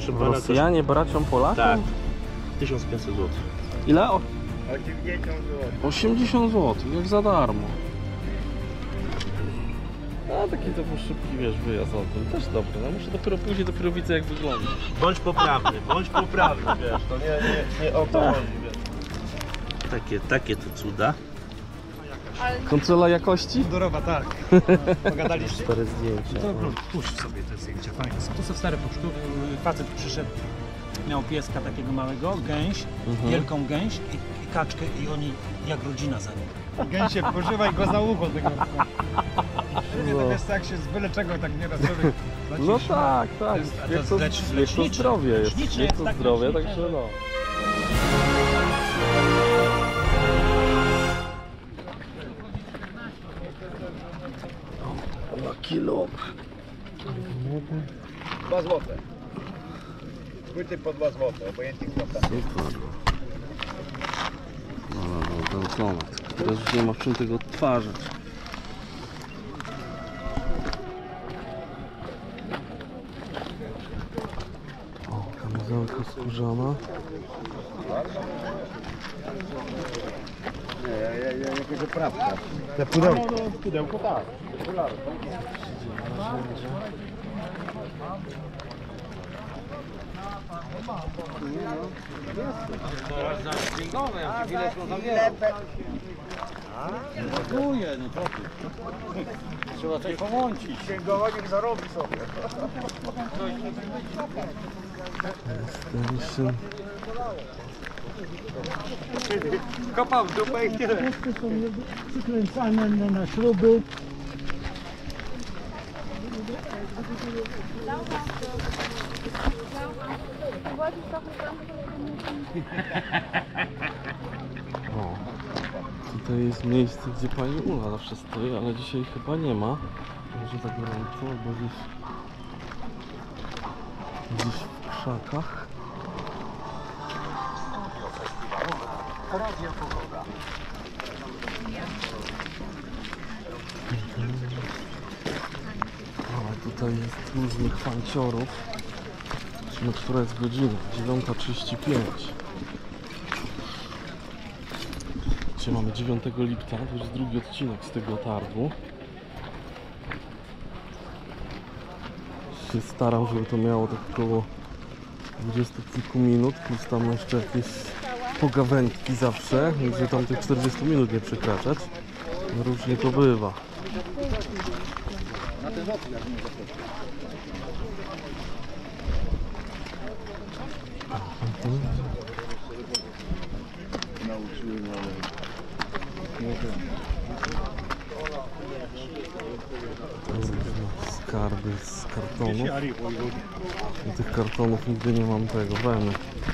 proszę pana. Rosjanie bracią Polakom? Tak. 1500 zł. Ile? 80 zł. 80 zł, jak za darmo. A taki to był szybki, wiesz, wyjazd o tym. Też dobry, no muszę dopiero później, dopiero widzę jak wygląda. Bądź poprawny, wiesz, to nie o to chodzi, wiesz. Takie to cuda. Kontrola jakości? Zdrowa, tak. Pogadaliście. 4 zdjęcia. To puść sobie te zdjęcia, fajne. To są stare pocztówki. Facet przyszedł, miał pieska takiego małego, gęś, wielką gęś i kaczkę i oni jak rodzina za nim. Gęsie pożywaj go za ucho tego. Nie, to wiesz, jak się z byle czego tak nieraz człowiek zaciśnie. No tak. Jest to zdrowie, jest to zdrowie, także no. Na kilo. 2 złote. Płyty po 2 złote, obojętnie kwota. Super. No, ten klonet. Teraz już nie ma w czym tego odtwarzać. O, kamizelka skórzana. Jakieś oprawka. Te pudełko. Pudełko tak. Dziękuję, no to trzeba coś pomącić. Księgowanie zarobi sobie. Extension. Kopał w dupę i tyle. Są przykręcane na śruby. O, tutaj jest miejsce, gdzie pani Ula zawsze stoi, ale dzisiaj chyba nie ma. Może tak gorąco, albo gdzieś w krzakach. Ale tutaj jest różnych fanciorów. Zobaczmy, która jest godzina. 9:35. Dzisiaj mamy 9 lipca, to jest drugi odcinek z tego targu. Się starał, żeby to miało tak około 20 kilku minut, plus tam jeszcze jakieś pogawędki zawsze, żeby tam tych 40 minut nie przekraczać. Różnie to bywa. Skarby z kartonów. I tych kartonów nigdy nie mam tego, weny.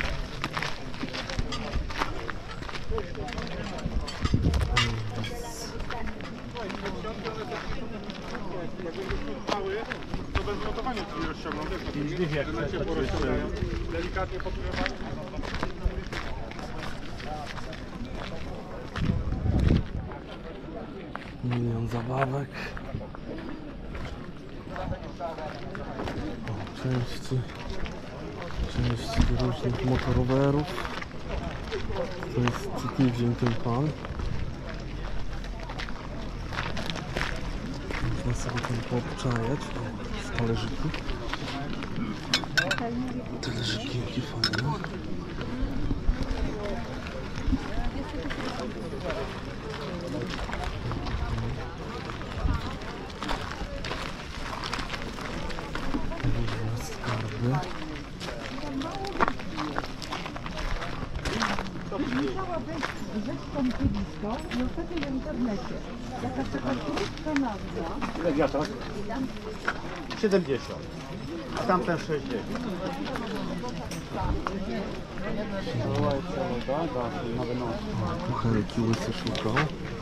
To bez montowania sobie rozciągną, delikatnie podgrywanie. Milion zabawek. O, części do różnych motorowerów. To jest co tydzień ten pan. Można sobie tam poobczajać. O, talerzyki. Talerzyki jakie fajne. Różne skarby. Musiała wejść kąpielisko i ostatnio w internecie. Jaka taka krótka nazwa. Ile wiatrak? 70. A tamten 60. Kuchenki łysy szukał.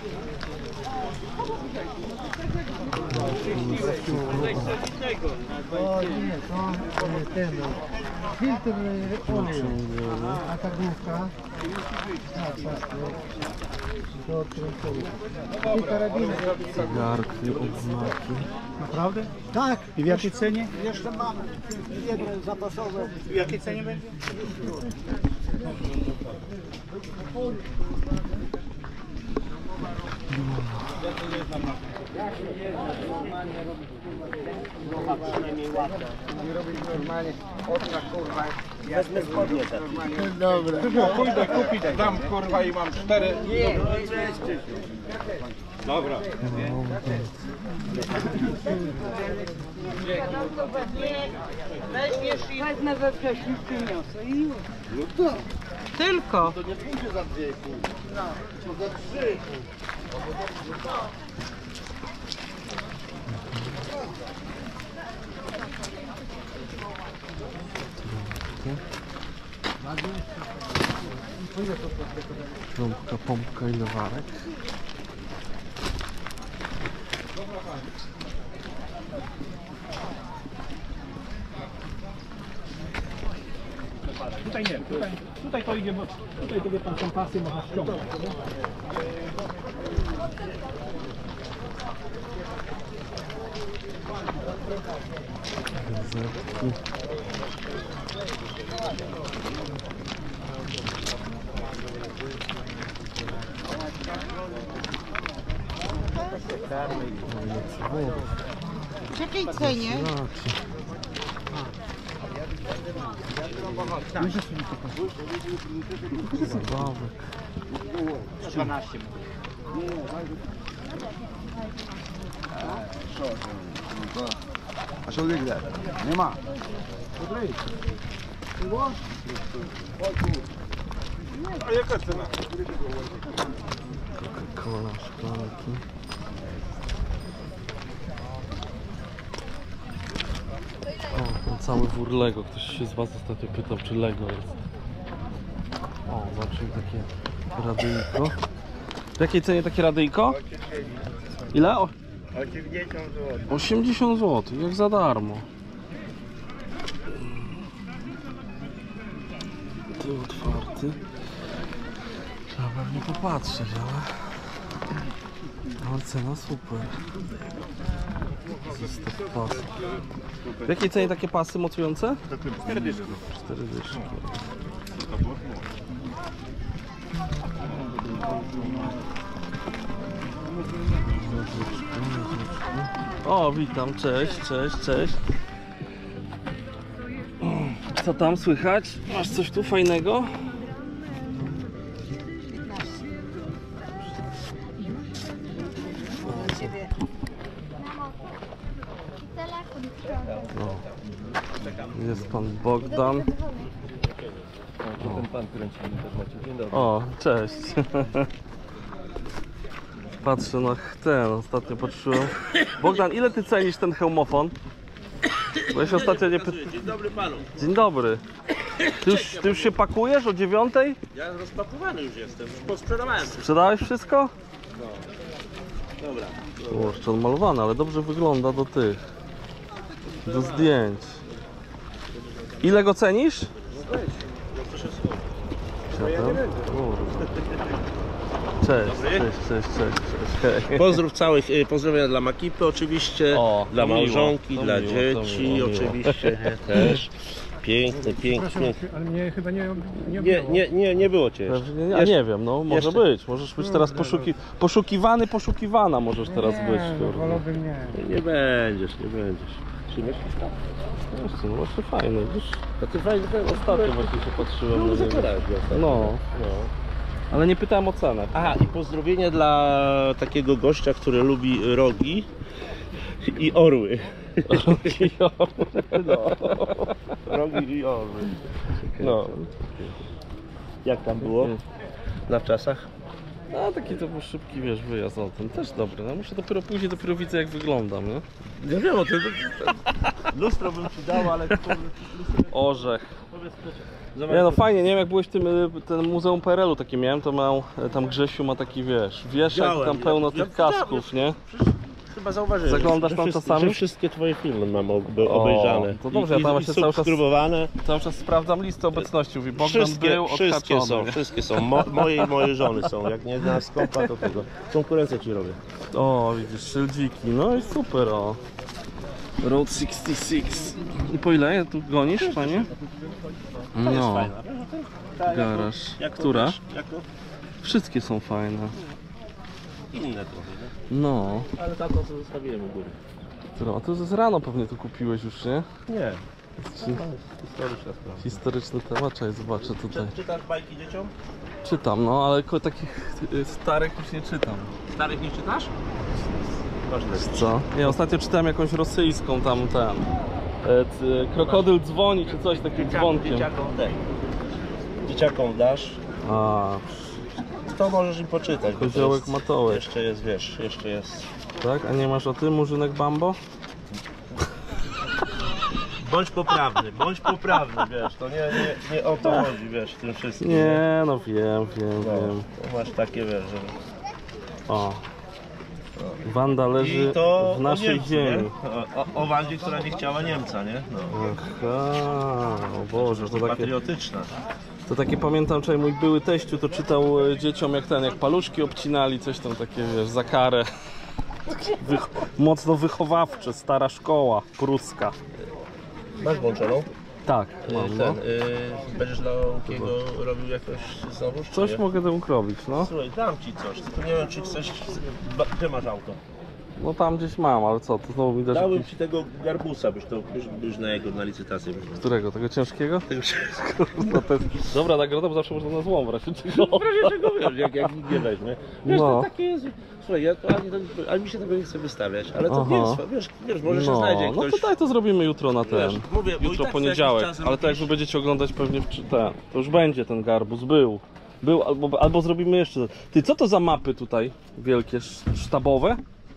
O nie, to ten filtr oleju, a ta główka. Zegarki, odznaki. Naprawdę? Tak. I w jakiej cenie? Jeszcze mamy jedne zapasowe. W jakiej cenie będzie? Normalnie oczka kurwa. Wezmę spodnie te. Dobra. Pójdę kupić, dam kurwa i mam 4. Dobra. Wezmę we wcześniej przyniosę i już. Tylko. To nie pójdzie za 2,5. No, to za 3. Trąbka, pompka i lewarek. Tutaj nie, tutaj to idzie, bo tutaj to wie pan są pasy, można ściągnąć. Gazetki. W jakiej cenie? Zabawek. 12. A co nigdy? Nie ma. A jaka cena? Coca-Cola, szklanki. O, ten cały wór Lego. Ktoś się z was ostatnio pytał, czy Lego jest. O, zobaczmy takie radyjko. W jakiej cenie takie radyjko? Ile? 80 zł. 80 zł, jak za darmo. Ty otwarty. Trzeba pewnie popatrzeć, ale cena super. Zestaw pasów. W jakiej cenie takie pasy mocujące? 4 dyszki. 4 dyszki. O, witam, cześć, cześć, cześć. Co tam słychać? Masz coś tu fajnego? O. Jest pan Bogdan. To ten pan kręci w internecie. Dzień dobry. O, cześć. Patrzę na ten, ostatnio patrzyłem. Bogdan, ile ty cenisz ten hełmofon? Bo ja się ostatnio nie pytałem. Dzień dobry panu. Dzień dobry. Ty już się pakujesz o 9? Ja rozpakowany już jestem. Już posprzedawałem. Sprzedałeś wszystko? Dobra. Kurczę, odmalowany, ale dobrze wygląda do tych. Do zdjęć. Ile go cenisz? Cześć, cześć, cześć. Pozdrów całych, pozdrowienia dla Makipy oczywiście, O, dla to miło, małżonki, to dla miło, to dzieci miło. oczywiście też. Piękny, piękny. Ale mnie chyba nie Nie było cię jeszcze. Pewnie, ja nie wiem, no może jeszcze. być. Możesz być teraz poszukiwany, poszukiwana możesz teraz być. kurde. wolałbym nie. Nie będziesz, nie będziesz. Przyjmiesz? Jeszcze, no właśnie fajny, widzisz? A ty fajnie Ostatnio właśnie się patrzyłem na niego. No, ale nie pytałem o cenę. Aha, i pozdrowienie dla takiego gościa, który lubi rogi i orły. No. Rogi i orły. No. Jak tam było? Na wczasach? No taki to był szybki, wiesz, wyjazd o tym. Też dobry, no muszę dopiero później dowidzę jak wyglądam, nie? Nie wiem, lustro bym ci dał, ale Orzech. zobacz, Nie no fajnie, nie wiem jak byłeś w tym Muzeum PRL-u takie miałem, to tam Grzesiu ma taki, wiesz, wieszak, Widziałem, tam pełno ja tych widziałem, kasków, nie? chyba zauważyłem. Zaglądasz że tam wszyscy- czasami? Że wszystkie twoje filmy mam obejrzane. to dobrze, I, ja tam i właśnie cały czas- subskrybowane. Cały czas sprawdzam listę obecności. Mówi, Bogdan był Wszystkie odhaczony. są, wszystkie są. Moje i mojej żony są. Jak nie na skopa, to tego. Konkurencję ci robię. O, widzisz, szyldzik. No i super, o. Road 66. I po ile tu gonisz, panie? To jest No, fajna. garaż. Jak to Która? wiesz, jak to? Wszystkie są fajne. Inne trochę, No. nie? Ale tamto co zostawiłem u góry. Która? A to z rano pewnie tu kupiłeś już, nie? Nie. Czy Historyczna sprawa. historyczny temat? Czekaj, zobaczę tutaj. Czytasz bajki dzieciom? Czytam, no, ale takich starych już nie czytam. Starych nie czytasz? Ważne. Co? Ja ostatnio czytałem jakąś rosyjską tam krokodyl dzwoni, czy coś takim dzwonkiem. Dzieciakom dasz, A, to możesz im poczytać. bo to koziołek jest- matołek, Jeszcze jest, wiesz, jeszcze jest. tak? A nie masz o tym, Murzynek Bambo? Bądź poprawny, wiesz, to nie o to chodzi, wiesz, w tym wszystkim. Nie, no wiem. No, to masz takie, wiesz, że... O. Wanda I leży to w naszej o Niemcu, ziemi. nie? O Wandzie, która nie chciała Niemca, nie? No. Aha, o Boże, to takie, Patriotyczna. to takie pamiętam, że mój były teściu to czytał dzieciom jak paluszki obcinali, coś tam takie, wiesz, za karę. Mocno wychowawcze, stara szkoła pruska. Masz włączoną? Tak, mam, no. Będziesz dla Łukiego robił jakoś znowu? czy Coś nie? mogę temu robić, no. Słuchaj, dam ci coś, tylko nie wiem, czy chcesz... Gdzie masz auto? No tam gdzieś mam, ale co, to znowu mi dasz Dałem jakiś... ci tego garbusa, byś na jego na licytację. Którego? Tego ciężkiego? Tego No to jest dobra nagroda, bo zawsze można na złom w razie czego. w razie czego wiesz, jak nikt nie weźmie. Wiesz, No. to takie jest... Słuchaj, ja to ani mi się tego nie chce wystawiać, ale to Aha. wiesz, może się No, znajdzie no ktoś... to daj to zrobimy jutro na ten. Wiesz, mówię, bo i Jutro tak poniedziałek, co jakiś czas ale to jak robisz- wy będziecie oglądać pewnie ten, to już będzie ten garbus, był albo zrobimy jeszcze. Ty, co to za mapy tutaj wielkie, sztabowe?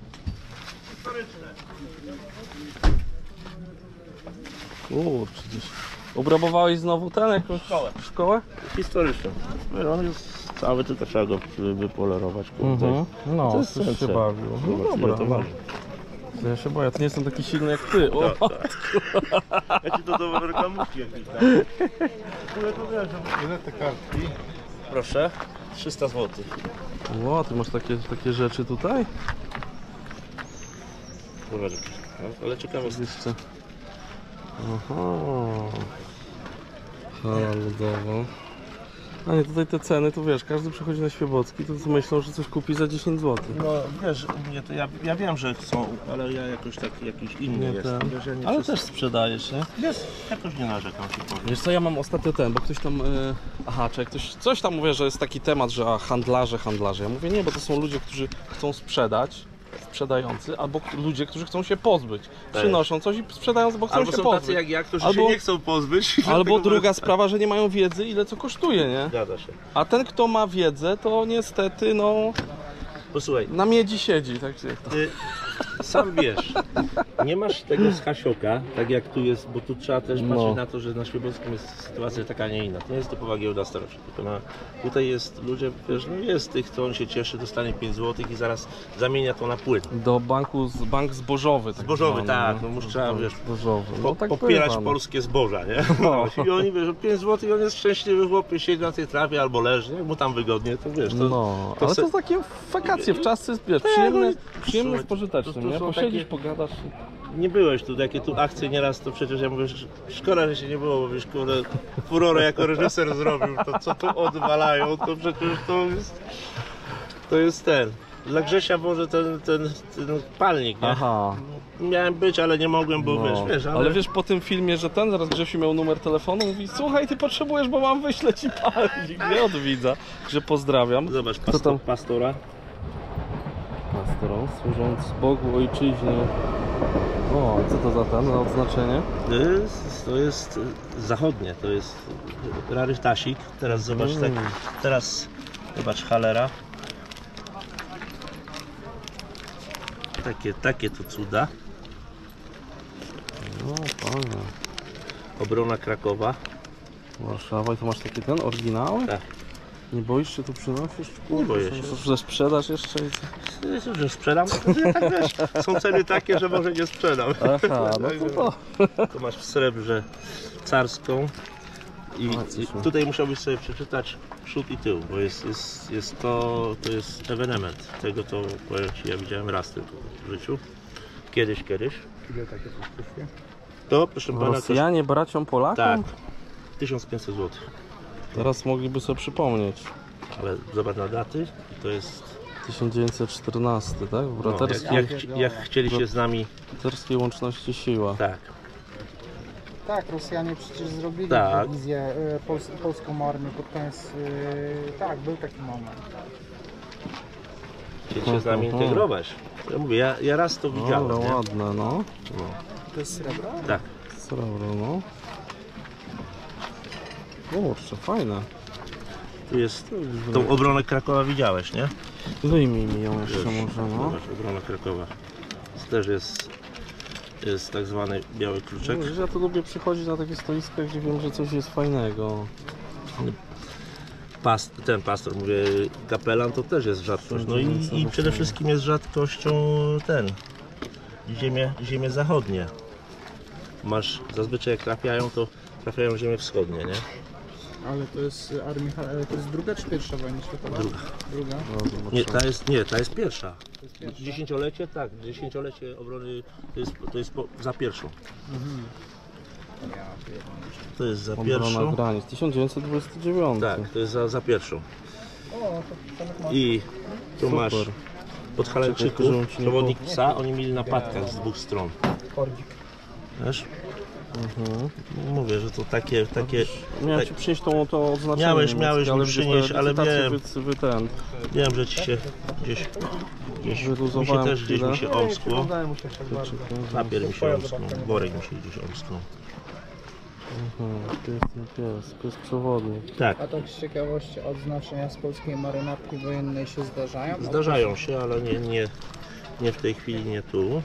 Przecież obrabowałeś znowu ten, jakąś szkołę? Historyczny. No, on jest cały, tylko trzeba go wypolerować. kurde. No, To jest coś się sensem. bawił. No Zobacz, ile dobra, to no. waży. To ja się boję, to nie jestem taki silny jak ty. O, Ja ci to do reklamówki jakiejś tam. Ile te kartki? Proszę, 300 zł. o, ty masz takie rzeczy tutaj? Zobacz, ale ciekawe jest. Jeszcze. Aha. Hala ludowa. A nie, tutaj te ceny, to wiesz, każdy przychodzi na Świebocki, to myślą, że coś kupi za 10 zł. No wiesz, u mnie to ja wiem, że chcą, ale ja jakoś taki jakiś inny Nie jestem. ten. Wiesz, ja nie Ale wszystko- też sprzedajesz, nie? Wiesz, jakoś nie narzekam się powiem. Wiesz co, ja mam ostatnio ten, bo ktoś tam... aha, czy ktoś coś tam mówi, że jest taki temat, że handlarze. Ja mówię, nie, bo to są ludzie, którzy chcą sprzedać, sprzedający, albo ludzie, którzy chcą się pozbyć. Przynoszą coś i sprzedają, bo chcą Albo się są pozbyć. tacy jak ja, którzy Albo- się nie chcą pozbyć. Albo dlatego druga sprawa, że nie mają wiedzy, ile co kosztuje, nie? Zgadza się. A ten, kto ma wiedzę, to niestety, no, Posłuchaj, na miedzi siedzi, tak jak to. ty sam wiesz, nie masz tego z Hasioka, tak jak tu jest, bo tu trzeba też No. patrzeć na to, że na Świebockim jest sytuacja taka, nie inna. To nie jest typowa giełda starości, tylko tutaj jest ludzie, wiesz, no jest tych, kto on się cieszy, dostanie 5 zł i zaraz zamienia to na płyn. Do bank zbożowy. Tak Zbożowy, zwany, tak, nie? no muszę trzeba, wiesz, Zbożowy. No tak popierać bywa, no. polskie zboża, nie? No. I oni wiesz, 5 zł i on jest szczęśliwy chłopie, siedzi na tej trawie albo leży, jak mu tam wygodnie, to wiesz, to... No, to ale se- to takie wakacje w czasy, wiesz, Tak, przyjemne, no, przyjemne słuchaj, spożyteczne, to nie? są Posiedzieć, takie- pogadasz. Nie byłeś tu, jakie tu akcje nieraz, to przecież ja mówię, że szkoda, że się nie było, bo wiesz, kurde, furorę jako reżyser zrobił, to co tu odwalają, to przecież to jest ten. Dla Grzesia może ten palnik, nie? Aha. Miałem być, ale nie mogłem, bo No. wiesz, Ale wiesz po tym filmie, że zaraz Grzesiu miał numer telefonu, mówi, słuchaj, ty potrzebujesz, bo mam wyśleć ci palnik, nie od widza, że pozdrawiam. Zobacz, Co tam? pastora. Pastorą, służąc Bogu, ojczyźnie. O, co to za ten odznaczenie? To jest zachodnie, to jest rarytasik. Teraz zobacz, teraz zobacz halera. Takie to cuda. No, fajnie. Obrona Krakowa. Warszawa i to masz taki ten, oryginały? Tak. Nie boisz się tu przynosisz? Nie boję się. Że sprzedasz jeszcze? Że sprzedam, to tak wiesz, są ceny takie, że może nie sprzedam. Aha, no to. To masz w srebrze carską i tutaj musiałbyś sobie przeczytać przód i tył, bo to jest ewenement. Tego to powiem Ci, ja widziałem raz tylko w życiu. Kiedyś. Ile takie kosztuje? To proszę pana, Rosjanie braciom Polakom? tak, 1500 zł. Teraz mogliby sobie przypomnieć. Ale zobacz na daty, to jest 1914, tak? W braterskiej, jak chcieli się z nami, braterskiej łączności siła. tak. Tak, Rosjanie przecież zrobili Tak. wizję polską armię pod koniec. Tak, był taki moment. Chcieli się z nami integrować. Ja mówię, ja raz to widziałem. Ale Nie? ładne, no. To jest srebro? Tak. Srebro, no. Kurczę, fajne. Tu jest tą obronę Krakowa widziałeś, nie? Wyjmij mi ją jeszcze Już, może, no. Zobacz, obrona Krakowa. To też jest tak zwany biały kluczek. Wiesz, ja tu lubię przychodzić na takie stoiska, gdzie wiem, że coś jest fajnego. Ten pastor, mówię, kapelan to też jest rzadkość. No i przede wszystkim jest rzadkością ziemie zachodnie. Masz, zazwyczaj jak trafiają, to trafiają w ziemie wschodnie, nie? Ale to jest armia, to jest druga czy pierwsza wojna światowa? Druga. No, Nie, ta jest pierwsza. Dziesięciolecie, tak, dziesięciolecie obrony to jest za pierwszą. To jest za Obrona pierwszą. granic, 1929. Tak, to jest za pierwszą. O, to I tu Super. masz podhalańczyków, Czekaj, żebym ci nie przewodnik psa, oni mieli na patkach z dwóch stron. Kordzik. Wiesz? Mówię, że to takie Miałem ci przynieść to oznaczenie. Miałeś niemieckie, mi przynieść, ale licytację wiem. Wiem, że ci się gdzieś Wyluzowałem też gdzieś mi się omskło. Wydaje mu się tak bardzo. Papier mi się omsknął, worek mi się gdzieś omsknął. Pies przewodnik. Tak, A tak z ciekawości, odznaczenia z polskiej marynarki wojennej się zdarzają? zdarzają się, ale nie w tej chwili, nie tu.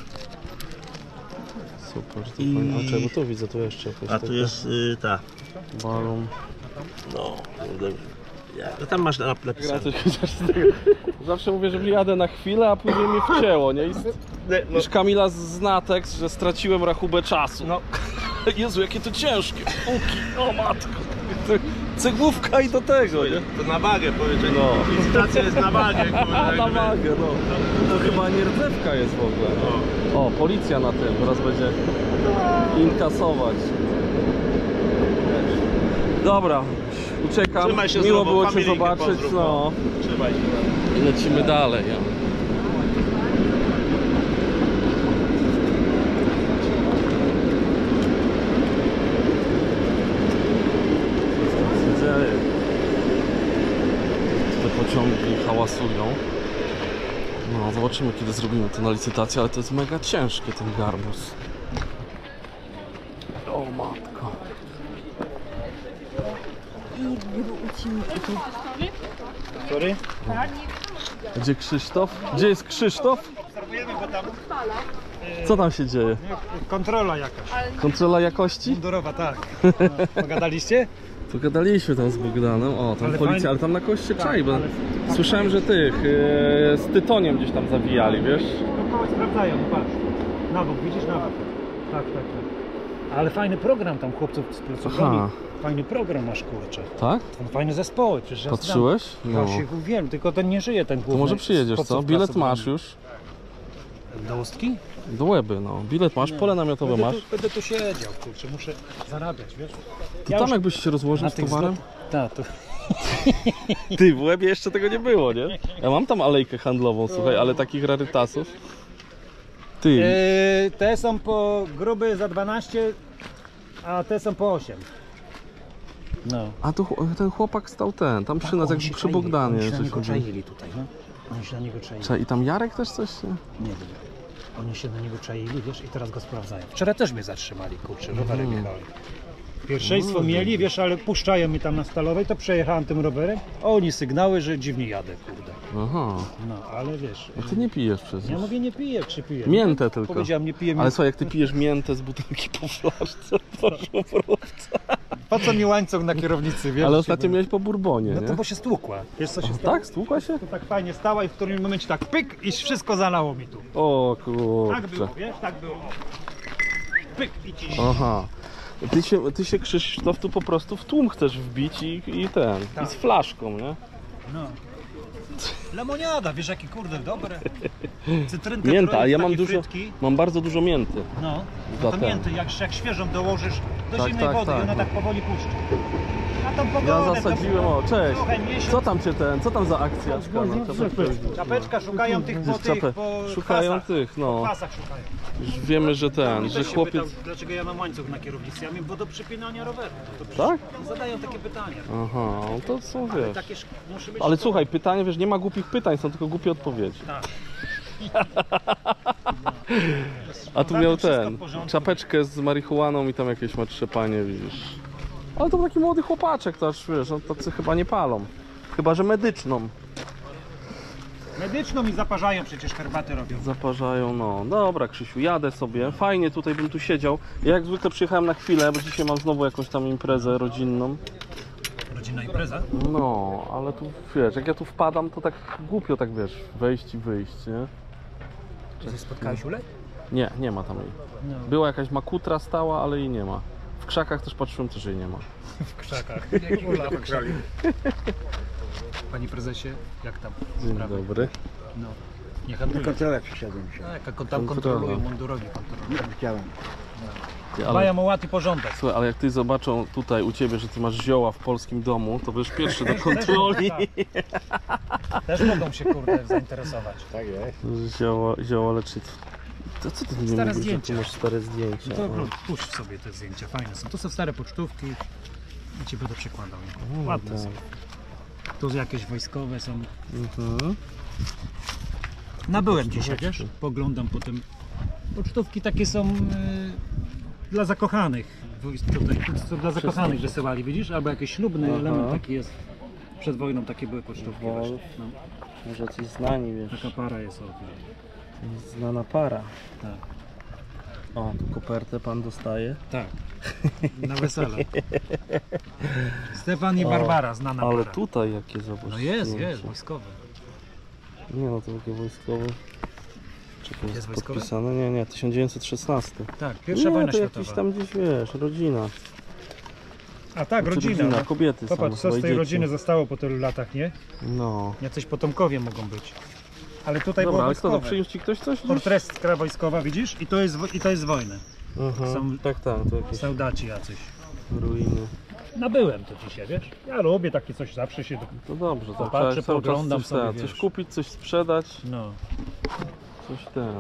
Super, to fajnie. A czego tu widzę? Tu jeszcze jakieś A tu takie jest ta, balon. no, tam masz napisane. Zawsze mówię, że jadę na chwilę, a później mnie wcięło, nie? No, Już Kamila zna tekst, że straciłem rachubę czasu. No. Jezu, jakie to ciężkie. Uki, o matko. Cegłówka i do tego, nie? to na wagę powiedzieć. No. Licytacja jest na wagę. A, na wagę, no. To chyba nie rdzewka jest w ogóle. O, policja na tym, teraz będzie inkasować. Dobra, uciekam. Trzymaj się Miło zdrowo, było Cię familijkę zobaczyć. pozdrów, No. Trzymaj się. I lecimy dalej. Ja. Te pociągi hałasują. No, zobaczymy, kiedy zrobimy to na licytację, ale to jest mega ciężkie, ten garbus. O matko. Sorry? Gdzie Krzysztof? Gdzie jest Krzysztof? Co tam się dzieje? Kontrola jakaś. Kontrola jakości? Mundurowa, tak. Pogadaliście? To gadaliśmy tam z Bogdanem. O, tam Ale policja, fajnie. ale tam na koście Tak, czai, bo ale- słyszałem, że tych z tytoniem gdzieś tam zawijali, wiesz? No kogoś sprawdzają, patrz. Na bok, widzisz na bok. Tak. Ale fajny program tam chłopców z placówkami. Aha. Fajny program masz, kurczę. Tak? Tam fajne zespoły, przecież ja Patrzyłeś? znam. No. Ja się wiem, tylko ten nie żyje, ten główny. To może przyjedziesz, co? chłopców Bilet placówkami. masz już. Do Ustki? Do Łeby, no. Bilet masz, pole namiotowe masz. Będę tu siedział, kurczę, muszę zarabiać, wiesz? To Ja tam już jakbyś się rozłożył z towarem? Tak, to... Ty, w Łebie jeszcze tego nie było, nie? Ja mam tam alejkę handlową, słuchaj, ale takich rarytasów. Ty, te są po gruby za 12, a te są po 8. No. a tu ten chłopak stał tam przy nas, jak Oni się przy czaili, Bogdanie. Oni się na coś niego mówił. czaili tutaj, no. Oni się na niego czaili. Czekaj, i tam Jarek też coś? Nie? Nie wiem. Oni się na niego czaili, wiesz, i teraz go sprawdzają. Wczoraj też mnie zatrzymali, kurczę, rowerem jechałem. Pierwszeństwo mieli, wiesz, ale puszczają mi tam na Stalowej, to przejechałem tym rowerem, a oni sygnały, że dziwnie jadę, kurde. Aha, No, ale wiesz, a ty nie pijesz przecież. ja mówię, nie piję, czy piję? Miętę tylko. Powiedziałem, nie piję Ale słuchaj, jak ty pijesz miętę z butelki po flaszce, to szufrówca. Po co mi łańcuch na kierownicy, wiesz? Ale ostatnio miałeś po Bourbonie, No nie? to bo się stłukła. Wiesz co się O, stało? tak? Stłukła się? To tak fajnie stała i w którymś momencie tak pyk i wszystko zalało mi tu. O Tak było, kurczę. wiesz? Tak było. Pyk i ci. Aha. Ty się Krzysztof tu po prostu w tłum chcesz wbić i Tak. z flaszką, nie? No. Lemoniada, wiesz jakie kurde dobre. Cytrynkę Mięta, a ja mam takie dużo, frytki. mam bardzo dużo mięty. No, Za no to ten. mięty, jak świeżą dołożysz do Tak, zimnej tak, wody tak. i ona tak powoli puszczy. A tą pogodę, Ja zasadziłem, o cześć. Słuchaj, miesiąc, Co tam za akcja? czapeczka szukają tych po tych, po Szukają pasach. tych, Po no. pasach szukają. Już wiemy, że I że też się chłopiec... pytał, dlaczego ja mam łańcuch na kierownicy, ja mam do przypinania roweru. To przecież Tak? Zadają takie pytania. Aha, no to są, wiesz. Takie muszę być Ale słuchaj, pytanie, wiesz, nie ma głupich pytań, są tylko głupie odpowiedzi. Tak. A tu miał Wszystko w ten, porządku. czapeczkę z marihuaną i tam jakieś ma trzepanie, widzisz. Ale to taki młody chłopaczek, to aż, wiesz, no tacy chyba nie palą. Chyba, że medyczną Medyczną i zaparzają przecież herbaty robią. zaparzają, no. Dobra, Krzysiu, jadę sobie. Fajnie, tutaj bym tu siedział. Ja jak zwykle przyjechałem na chwilę, bo dzisiaj mam znowu jakąś tam imprezę rodzinną. Rodzinna impreza? No, ale tu, wiesz, jak ja tu wpadam, to tak głupio, tak wiesz, wejść i wyjść, nie? Czy spotkałeś Ulę? Nie, nie ma tam jej. No. Była jakaś makutra stała, ale jej nie ma. W krzakach też patrzyłem, też jej nie ma. W krzakach. Ula w krzakach. Panie prezesie, jak tam? Dzień sprawy? dobry. No. Nie handluje. Kontrolę przyszedłem się. Tak, jak tam Kontrola. kontrolują, mundurowi kontrolują. Chciałem. Ty, ale, Dbają o ład i porządek. słuchaj, ale jak ty zobaczą tutaj u ciebie, że ty masz zioła w polskim domu, to będziesz pierwszy do kontroli. Też mogą się kurde zainteresować. Tak jest. Zioło leczy. To co ty nie Stare mówisz, że zdjęcia. tu masz stare zdjęcia? No to O. puść sobie te zdjęcia, fajne są. To są stare pocztówki i ci będę przekładał. Ładne tak. są. Tu jakieś wojskowe są. Mhm. Nabyłem dzisiaj, wiesz? Poglądam potem. Pocztówki takie są dla zakochanych. Tutaj, to dla zakochanych wysyłali, widzisz? Albo jakiś ślubny Aha. element taki jest. Przed wojną takie były pocztówki. Wolf. właśnie. No, Może coś znani, wiesz. taka para jest. Znana para. Tak. O, tu kopertę pan dostaje. Tak. Na wesele. Stefan i Barbara, znana Ale para. tutaj jakie zobacz. No jest, zdjęcie. jest, wojskowy. Nie no, to takie wojskowe. Czekaj, Jest jest wojskowe? podpisane? Nie, nie, 1916. Tak, pierwsza Nie, wojna to światowa. jakiś tam gdzieś, wiesz, rodzina. A tak, Znaczy rodzina. no. kobiety Popatrz, same, co z swoje tej dzieci. rodziny zostało po tylu latach, nie? No. Jacyś potomkowie mogą być. Ale tutaj Dobra, było ale kto to wojskowe. przyjąć ci ktoś coś? Portretka wojskowa, widzisz? I to jest wojna. Są Tak, tak, to jakieś Soldaci jacyś. ruiny. Nabyłem to dzisiaj, wiesz? Ja lubię takie coś, zawsze się... To dobrze, to Popatrzę, trzeba cały czas pooglądam coś, sobie, ten, wiesz. coś kupić, coś sprzedać, No. coś ten.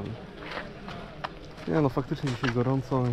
Nie no, faktycznie dzisiaj gorąco.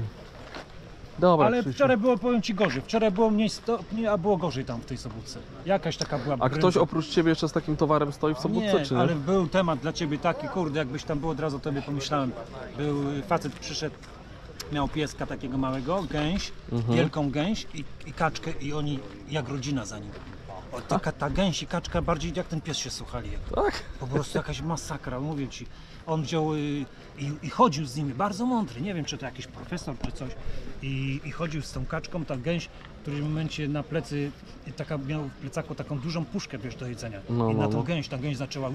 Dobra, Ale Krzysiu. wczoraj było, powiem ci, gorzej. Wczoraj było mniej stopni, a było gorzej tam w tej Sobótce. Jakaś taka była A brędza. ktoś oprócz ciebie jeszcze z takim towarem stoi w Sobótce, Nie, czy nie? ale był temat dla ciebie taki, kurde, jakbyś tam był, od razu o tobie pomyślałem. Był facet, przyszedł, miał pieska takiego małego, gęś, wielką gęś i kaczkę i oni jak rodzina za nim. O, ta gęś i kaczka bardziej jak ten pies się słuchali. Tak? Po prostu jakaś masakra, mówię ci. On wziął i chodził z nimi, bardzo mądry, nie wiem czy to jakiś profesor czy coś. I chodził z tą kaczką, ta gęś w którymś momencie na plecy, miał w plecaku taką dużą puszkę, wiesz, do jedzenia. No, I na no, tą no. gęś, ta gęś zaczęła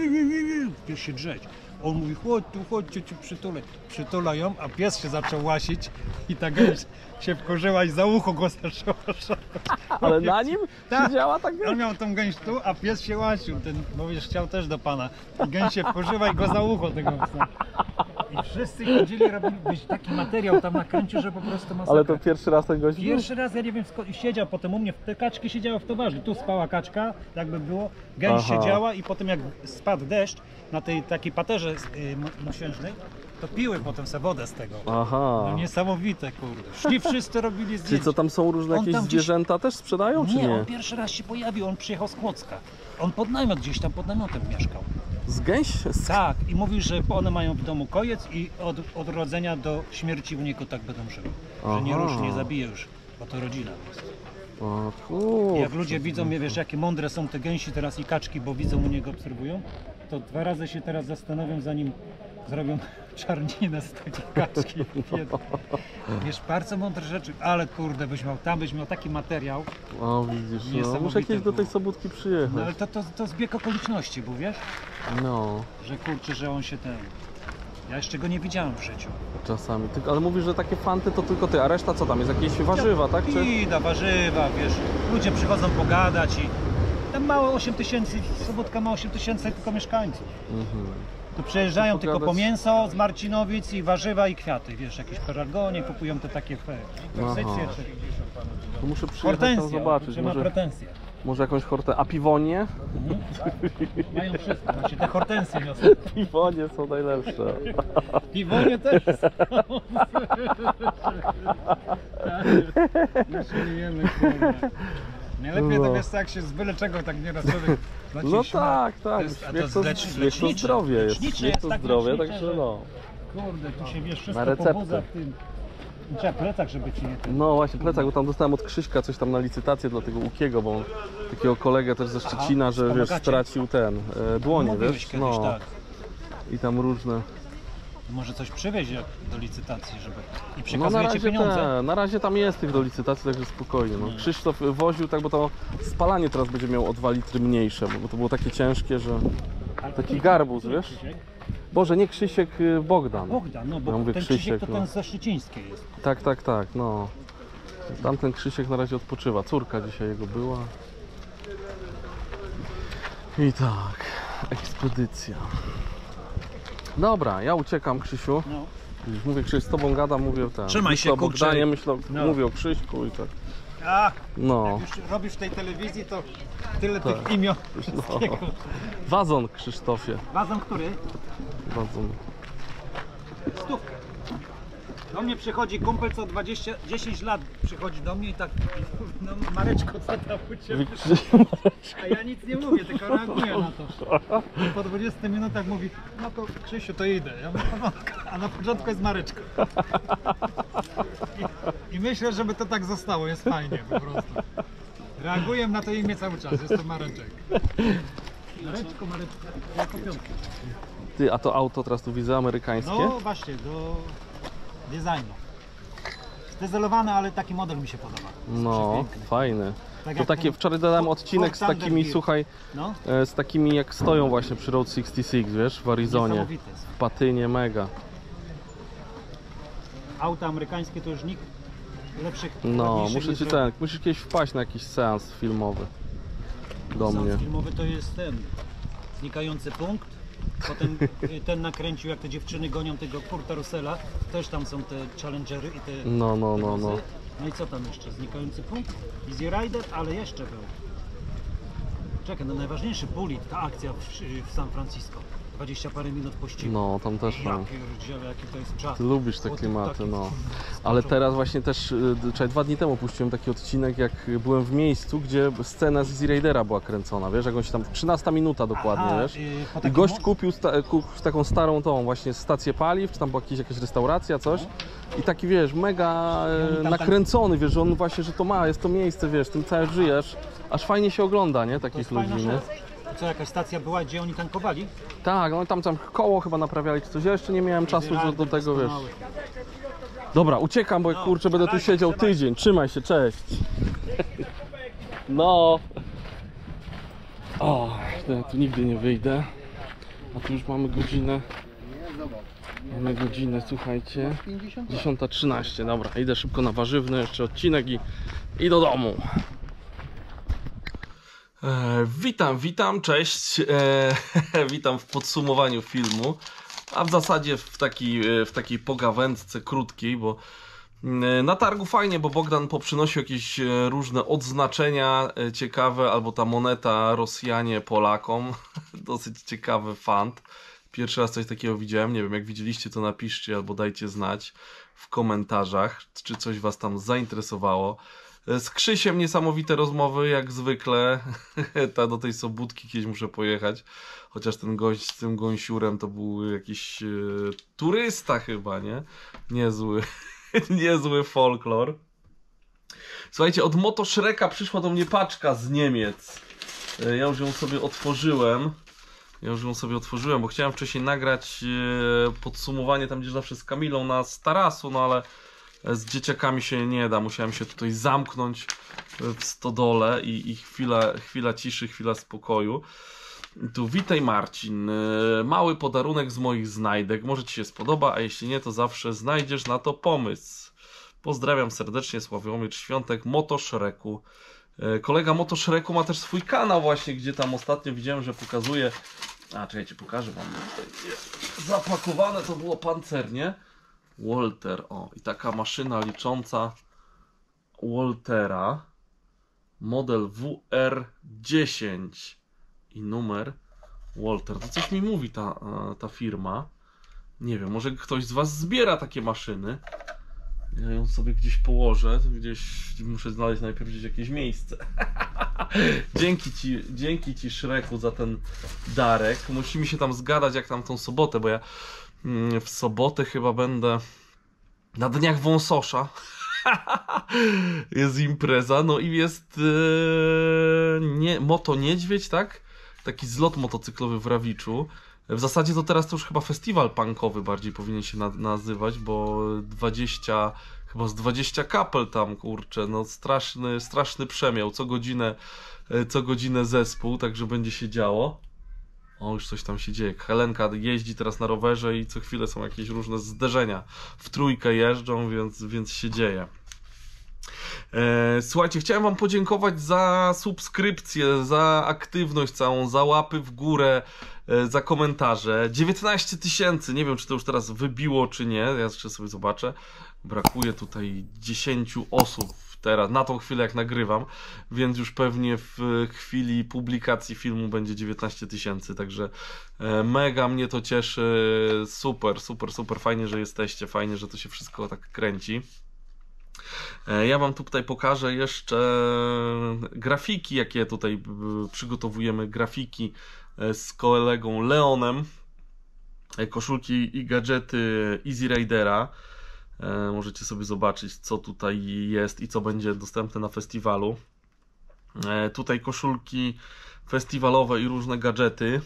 pies się drzeć. On mówi, chodź tu, chodźcie cię przytulę. Przytula ją, a pies się zaczął łasić i ta gęś się wkurzyła i za ucho go zaczęła szarpać. Ale na nim Tak. siedziała tak On miał tą gęś tu, a pies się łasił. Ten, bo wiesz, chciał też do pana. I gęś się wkurzyła i go za ucho tego psa. I wszyscy chodzili, robili taki materiał tam nakręcił, że po prostu masakra. Ale to pierwszy raz ten gość był? Pierwszy raz, ja nie wiem, siedział potem u mnie, te kaczki siedziały w towarzyszu. Tu spała kaczka, jakby było, gęś Aha. siedziała i potem jak spadł deszcz na tej takiej paterze mosiężnej, to piły potem se wodę z tego. Aha. No niesamowite, kurde. Szli wszyscy robili Czyli zdjęcia. co, tam są różne On jakieś tam gdzieś- zwierzęta też sprzedają, czy Nie, nie? on pierwszy raz się pojawił, on przyjechał z Kłodzka. On pod namiot gdzieś tam, pod namiotem mieszkał. Z gęś? Tak, i mówił, że one mają w domu kojec i od urodzenia do śmierci u niego tak będą żyły. Że nie Aha. ruszy, nie zabije już, bo to rodzina jest. O I kurczę. jak ludzie widzą, wiesz, jakie mądre są te gęsi teraz i kaczki, bo widzą u niego, obserwują, to 2 razy się teraz zastanowią, zrobią czarninę z tej kaczki. Wiesz, bardzo mądre rzeczy, ale kurde, byś miał taki materiał. O, widzisz, no. Niesamowite Muszę kiedyś do tej było. Sobótki przyjechać. No ale to zbieg okoliczności był, wiesz? No, Że kurczę, że on się ten... Ja jeszcze go nie widziałem w życiu. czasami. Ale mówisz, że takie fanty to tylko ty, a reszta co tam? Jest jakieś warzywa, tak? Czy... Pida, warzywa, wiesz, ludzie przychodzą pogadać i tam małe 8 tysięcy, Sobótka ma 8 tysięcy tylko mieszkańców. Tu przyjeżdżają tylko po mięso z Marcinowic i warzywa i kwiaty, wiesz, jakieś pelargonie, kupują te takie pozycje, czy To muszę przyjechać tam hortensja, zobaczyć. czy ma pretensje. Może jakąś hortensję. A piwonie? Mają wszystko, właśnie te hortensje niosą. Piwonie są najlepsze. Piwonie też są. Jeszcze nie jemy, kurde. Najlepiej to wiesz, jak się z byle czego tak nieraz człowiek No tak, tak. Wiesz, to zdrowie jest. Wiesz, to zdrowie, także no. Kurde, tu się wiesz, Na wszystko receptę. pobudza w tym. Trzeba plecak, żeby ci nie ten... No właśnie plecak, bo tam dostałem od Krzyśka coś tam na licytację dla tego Łukiego, bo on takiego kolegę też ze Szczecina, że wiesz, pomagacie? stracił dłonie, Mówiłeś wiesz? kiedyś, No. tak. I tam różne. Może coś przywiezie do licytacji, żeby... I No przekazujecie pieniądze. na razie tam jest tych do licytacji, także spokojnie. No. Krzysztof woził tak, bo to spalanie teraz będzie miało o 2 litry mniejsze, bo to było takie ciężkie, że taki garbus, wiesz? Boże, nie Krzysiek, Bogdan. Bogdan, no bo Ja mówię ten Krzysiek, Krzysiek to no. ten ze Szczecińskiej jest. Tak, no. Tamten Krzysiek na razie odpoczywa. Córka dzisiaj jego była. I tak, ekspedycja. Dobra, ja uciekam, Krzysiu. No. Już mówię, Krzyś, z tobą gadam, mówię o ten. Trzymaj myślę się, o kurczę. Bogdanie, No. mówię o Krzyśku i tak. A, No. już robisz w tej telewizji, to tyle Tak. tych imion wszystkiego. Wazon, Krzysztofie. Wazon który? Wazon. Stówkę. Do mnie przychodzi kumpel co 10 lat przychodzi do mnie i tak mówi, no Mareczko, co tam u ciebie? A ja nic nie mówię, tylko reaguję na to. I po 20 minutach mówi, no to Krzysiu, to idę. Ja mówię, a na początku jest Mareczko. I myślę, żeby to tak zostało, jest fajnie po prostu. Reaguję na to imię cały czas, jest to Mareczek. Mareczko, jako piątkę. Ty, a to auto teraz tu widzę, amerykańskie? No właśnie, do designu. Zdezelowane, ale taki model mi się podoba. No, Przepiękny. fajny. Tak To jak takie, ten wczoraj dodałem odcinek z Ford takimi, Thunderbird. słuchaj, No, z takimi jak stoją właśnie przy Road 66, wiesz, w Arizonie. niesamowite jest. W Patynie, mega. Auta amerykańskie to już nikt lepszych, No, ładniejszych muszę nie ci zrobił. musisz kiedyś wpaść na jakiś seans filmowy. Do Seans mnie. filmowy to jest ten znikający punkt. Potem ten nakręcił, jak te dziewczyny gonią tego Kurta Russella. Też tam są te Challengery i te... No. No i co tam jeszcze? Znikający punkt? Easy Rider, ale jeszcze był. Czekaj, no najważniejszy Bullet, ta akcja w San Francisco. 20 parę minut pościgu. No, tam też Ja mam. pierdzielę, jaki to jest czas. Ty lubisz te Bo to klimaty, taki- no. Ale teraz właśnie też, czekaj, 2 dni temu puściłem taki odcinek, jak byłem w miejscu, gdzie scena z Easy Ridera była kręcona, wiesz, jak on się tam, 13 minuta dokładnie, Aha, wiesz. po I takim gość most- kupił taką starą tą właśnie stację paliw, czy tam była jakaś restauracja, coś. I taki, wiesz, mega oni tam nakręcony, wiesz, że on właśnie, że to ma, jest to miejsce, wiesz, tym całe żyjesz. Aż fajnie się ogląda, nie, To takich jest ludzi, fajna nie? rzecz. Co, jakaś stacja była, gdzie oni tankowali? Tak, no i tam koło chyba naprawiali czy coś. Ja jeszcze nie miałem czasu do tego, wiesz. Doskonały. Dobra, uciekam, bo No, kurczę, będę tu dawaj, siedział trzymaj. tydzień. Trzymaj się, cześć. No. O, ja tu nigdy nie wyjdę. A tu już mamy godzinę. Mamy godzinę, słuchajcie. 10:13. Dobra, idę szybko na warzywny, jeszcze odcinek i do domu. Witam, cześć. Witam w podsumowaniu filmu, a w zasadzie w takiej pogawędce krótkiej, bo na targu fajnie, bo Bogdan poprzynosił jakieś różne odznaczenia ciekawe, albo ta moneta Rosjanie Polakom, dosyć ciekawy fant. Pierwszy raz coś takiego widziałem, nie wiem, jak widzieliście, to napiszcie albo dajcie znać w komentarzach, czy coś was tam zainteresowało. Z Krzysiem niesamowite rozmowy, jak zwykle. Do tej Sobótki kiedyś muszę pojechać. Chociaż ten gość z tym gąsiurem to był jakiś turysta chyba, nie? Niezły folklor. Słuchajcie, od Moto Shreka przyszła do mnie paczka z Niemiec. Ja już ją sobie otworzyłem. Ja już ją sobie otworzyłem, bo chciałem wcześniej nagrać podsumowanie tam, gdzie zawsze z Kamilą na tarasu, no ale z dzieciakami się nie da. Musiałem się tutaj zamknąć w stodole i chwila ciszy, chwila spokoju. Tu witaj Marcin, mały podarunek z moich znajdek, może Ci się spodoba, a jeśli nie, to zawsze znajdziesz na to pomysł. Pozdrawiam serdecznie, Sławomir Świątek, Motoszreku. Kolega Motoszreku ma też swój kanał właśnie, gdzie tam ostatnio widziałem, że pokazuje... A, czekajcie, pokażę wam. Tutaj jest zapakowane to było pancernie. Walter, o, i taka maszyna licząca Waltera. Model WR10 i numer Walter. To coś mi mówi ta firma. Nie wiem, może ktoś z Was zbiera takie maszyny. Ja ją sobie gdzieś położę. Gdzieś muszę znaleźć najpierw gdzieś jakieś miejsce. Dzięki Ci Szreku za ten darek. Musimy się tam zgadać jak tam tą sobotę, bo ja w sobotę chyba będę na Dniach Wąsosza. Jest impreza, no i jest Moto Niedźwiedź, tak? Taki zlot motocyklowy w Rawiczu. W zasadzie to teraz to już chyba festiwal punkowy bardziej powinien się nazywać, bo 20 kapel tam, kurczę, no straszny przemiał, co godzinę zespół, także będzie się działo. O, już coś tam się dzieje. Helenka jeździ teraz na rowerze i co chwilę są jakieś różne zderzenia. W trójkę jeżdżą, więc się dzieje. Słuchajcie, chciałem Wam podziękować za subskrypcję, za aktywność całą, za łapy w górę, za komentarze. 19 000, nie wiem czy to już teraz wybiło czy nie, ja jeszcze sobie zobaczę. Brakuje tutaj 10 osób teraz, na tą chwilę jak nagrywam, więc już pewnie w chwili publikacji filmu będzie 19 000, także mega mnie to cieszy, super, fajnie, że jesteście, fajnie, że to się wszystko tak kręci. Ja Wam tutaj pokażę jeszcze grafiki, jakie tutaj przygotowujemy, grafiki z kolegą Leonem, koszulki i gadżety Easy Ridera. Możecie sobie zobaczyć co tutaj jest i co będzie dostępne na festiwalu. Tutaj koszulki festiwalowe i różne gadżety.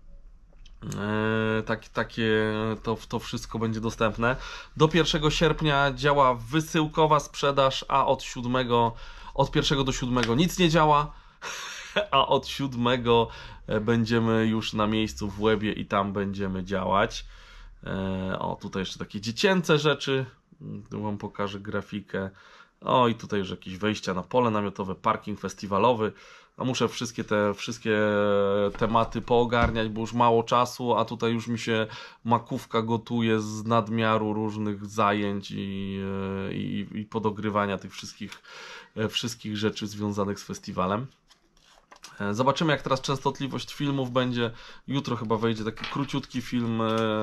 To wszystko będzie dostępne. Do 1 sierpnia działa wysyłkowa sprzedaż, a od 1 do 7 nic nie działa, a od 7 będziemy już na miejscu w Łebie i tam będziemy działać. O, tutaj jeszcze takie dziecięce rzeczy. Tu Wam pokażę grafikę. O, i tutaj już jakieś wejścia na pole namiotowe, parking festiwalowy. A muszę wszystkie tematy poogarniać, bo już mało czasu, a tutaj już mi się makówka gotuje z nadmiaru różnych zajęć i podogrywania tych wszystkich rzeczy związanych z festiwalem. Zobaczymy jak teraz częstotliwość filmów będzie. Jutro chyba wejdzie taki króciutki film,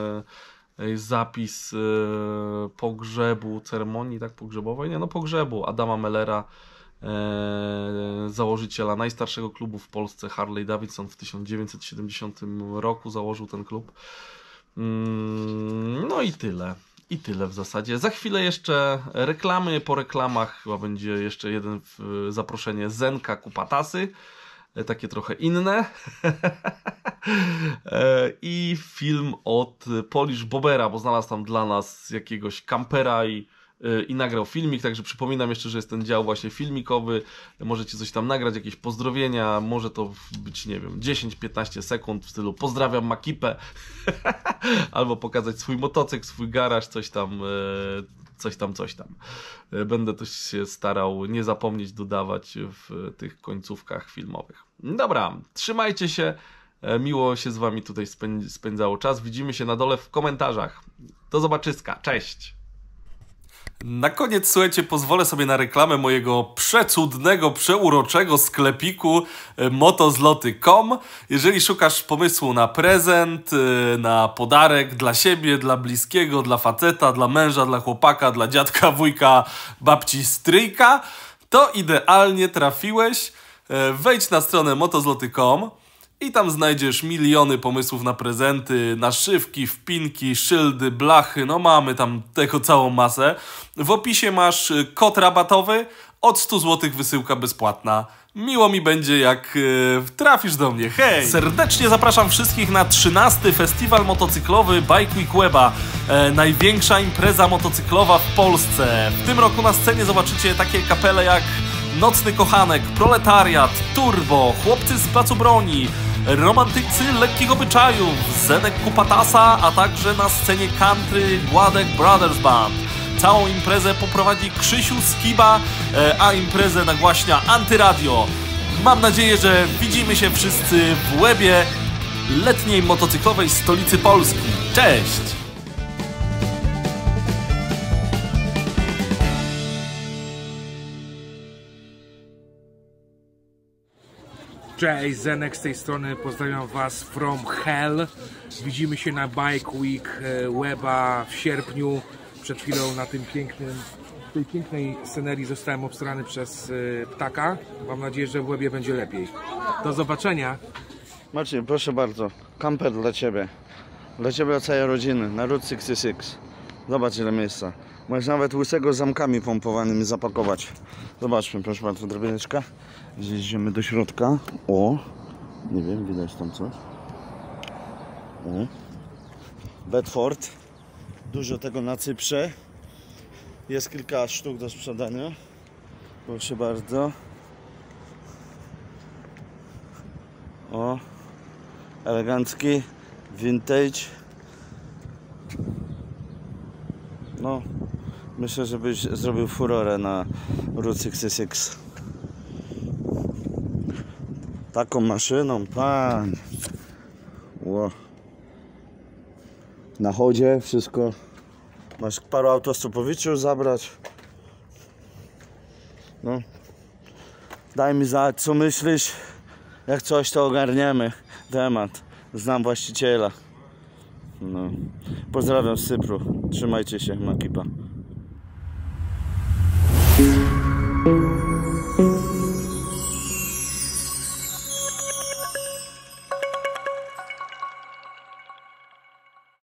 zapis pogrzebu, ceremonii tak pogrzebowej, pogrzebu Adama Mellera, założyciela najstarszego klubu w Polsce, Harley Davidson. W 1970 roku założył ten klub. No i tyle. I tyle w zasadzie. Za chwilę jeszcze reklamy. Po reklamach chyba będzie jeszcze jeden zaproszenie Zenka Kupatasy. Takie trochę inne. I film od Polish Bobera, bo znalazł tam dla nas jakiegoś kampera i nagrał filmik, także przypominam jeszcze, że jest ten dział właśnie filmikowy, możecie coś tam nagrać, jakieś pozdrowienia, może to być, nie wiem, 10-15 sekund w stylu pozdrawiam Makipę, albo pokazać swój motocykl, swój garaż, coś tam. Będę też się starał nie zapomnieć dodawać w tych końcówkach filmowych. Dobra, trzymajcie się, miło się z Wami tutaj spędzało czas, widzimy się na dole w komentarzach. Do zobaczyska, cześć! Na koniec, słuchajcie, pozwolę sobie na reklamę mojego przecudnego, przeuroczego sklepiku motozloty.com. Jeżeli szukasz pomysłu na prezent, na podarek dla siebie, dla bliskiego, dla faceta, dla męża, dla chłopaka, dla dziadka, wujka, babci, stryjka, to idealnie trafiłeś. Wejdź na stronę motozloty.com i tam znajdziesz miliony pomysłów na prezenty, naszywki, wpinki, szyldy, blachy, no mamy tam tego całą masę. W opisie masz kod rabatowy, Od 100 zł wysyłka bezpłatna. Miło mi będzie, jak trafisz do mnie. Hej! Serdecznie zapraszam wszystkich na 13. Festiwal motocyklowy Bike Week Łeba. Największa impreza motocyklowa w Polsce. W tym roku na scenie zobaczycie takie kapele jak Nocny Kochanek, Proletariat, Turbo, Chłopcy z Placu Broni, Romantycy Lekkich Obyczajów, Zenek Kupatasa, a także na scenie country Gładek Brothers Band. Całą imprezę poprowadzi Krzysiu Skiba, a imprezę nagłaśnia Antyradio. Mam nadzieję, że widzimy się wszyscy w Łebie, letniej motocyklowej stolicy Polski. Cześć! Cześć, Zenek z tej strony, pozdrawiam Was from hell. Widzimy się na Bike Week Łeba w sierpniu. Przed chwilą na tym w tej pięknej scenerii zostałem obstrany przez ptaka. Mam nadzieję, że w Łebie będzie lepiej. Do zobaczenia. Marcin, proszę bardzo, kamper dla Ciebie. Dla Ciebie od całej rodziny, na Route 66. Zobacz ile miejsca. Możesz nawet łysego zamkami pompowanymi zapakować. Zobaczmy, proszę bardzo, drabineczka. Zjedziemy do środka. O, nie wiem, widać tam coś. O. Bedford. Dużo tego na Cyprze. Jest kilka sztuk do sprzedania. Proszę bardzo. O, elegancki, vintage. No, myślę, że byś zrobił furorę na Route 66. Taką maszyną, pan. Ło. Na chodzie wszystko. Masz paru autostopowiczów zabrać. No. Daj mi znać, co myślisz. Jak coś, to ogarniemy temat. Znam właściciela. No. Pozdrawiam z Cypru. Trzymajcie się, Makipa.